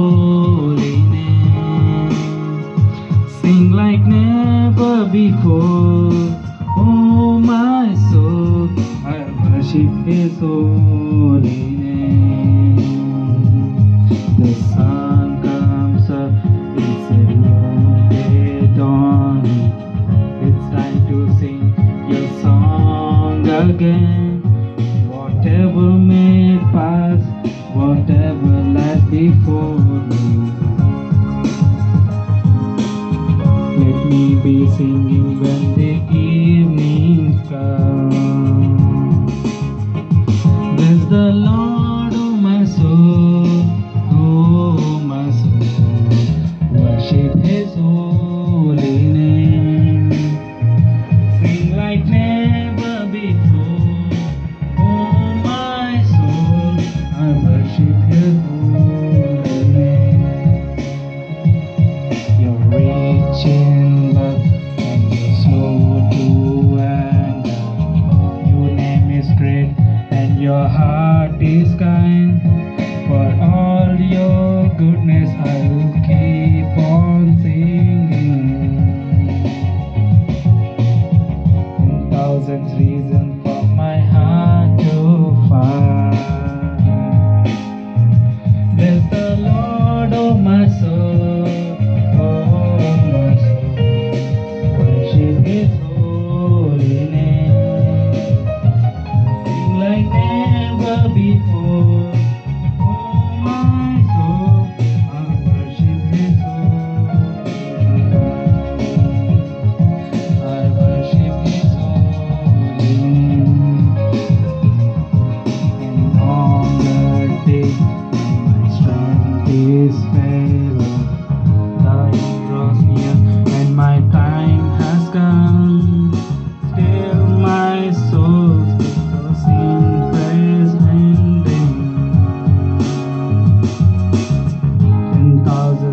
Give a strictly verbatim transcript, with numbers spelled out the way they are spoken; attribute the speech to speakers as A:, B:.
A: holy name. Sing like never before. Oh my soul, I worship His holy name. The sun comes up, it's a new day dawning. It's time to sing your song again. Whatever may pass, whatever lies before me, let me be singing when the evenings come. Bless the Lord, oh my soul, oh my soul, worship His holy name. Sing like never before, oh my soul, I worship His holy name. You're rich in love and you're slow to anger. Your name is great and your heart is kind. For all your goodness I will keep on singing. Ten thousand reasons for my heart to find. Bless the Lord, oh my soul, oh my soul, worship His holy name. Sing like never before, oh my soul, I worship His holy name. I worship His holy name. And on the day when my strength is failing, time draws near and my time has come. Still my soul still sing praise ending. Ten thousand